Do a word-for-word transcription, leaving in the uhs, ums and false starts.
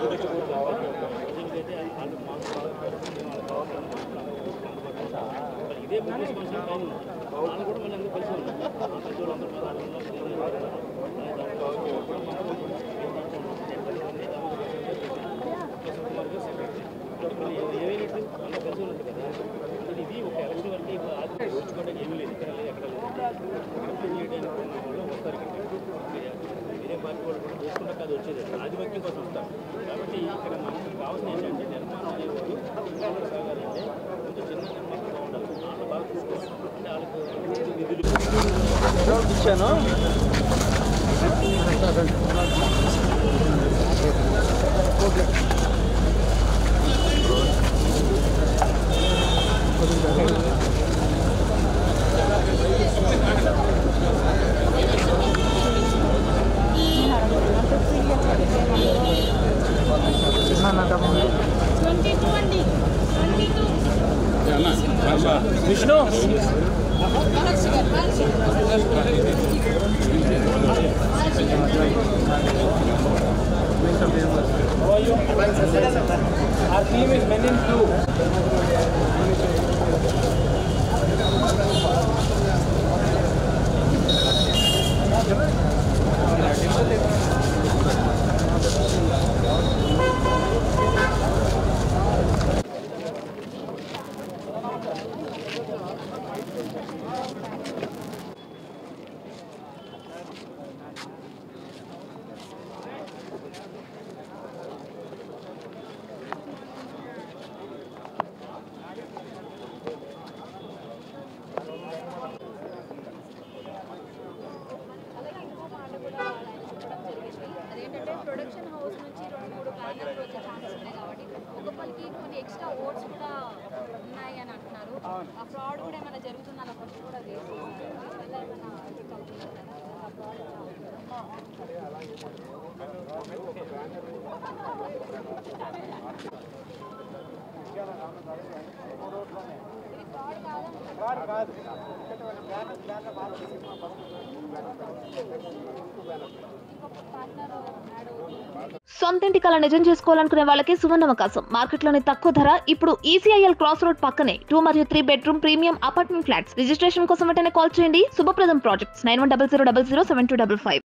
ఇదే business concept time వాళ్ళు కూడా మళ్ళీ అందరూ కలిసి ఉంటారు ఏమైనట్టు అలా కలిసి ఉన్నట్టు కదా. ఇది ఒక ఎలక్షన్ వరకు ఓర్చుకోవడానికి ఏమీ లేదు, ఇక్కడ లేదు, ఎక్కడ లేదు. కంప్లైంట్ చేయడానికి వాళ్ళు వస్తారు ఇక్కడికి. వేరే పార్టీ వాళ్ళు కూడా చేసుకుంటే కాదు వచ్చేది, ఆధిపత్యం కోసం వస్తారు. కాబట్టి ఇక్కడ మనకి కావాల్సిన ఏంటంటే నిర్మాణం అనేవాళ్ళు ఇంకా సాగాలంటే కొంచెం చిన్న నిర్మాణం బాగుండాలి. వాళ్ళు బాగా చూసుకోవాలి. అంటే వాళ్ళకి నిధులు ఇచ్చాను. Okay Vishnu our team is men in blue. Production house నుంచి రెండు మూడు ప్యానల్స్ వచ్చే ఛాన్సెస్ ఉన్నాయి కాబట్టి ఒక్కొక్కరికి కొన్ని ఎక్స్ట్రా ఓట్స్ కూడా ఉన్నాయి అని అంటున్నారు. ఆ ఫ్రాడ్ కూడా ఏమైనా జరుగుతుందా అలా ఫస్ట్ కూడా సొంతింటి కళ నిజం చేసుకోవాలనుకునే వాళ్ళకి సువర్ణ అవకాశం. మార్కెట్లోని తక్కువ ధర ఇప్పుడు ఈసీఐఎల్ క్రాస్ రోడ్ పక్కనే టూ మరియు three bedroom premium apartment flats. Registration కోసం వెంటనే కాల్ చేయండి. Shubhapradam projects nine one double zero double zero seven two double five.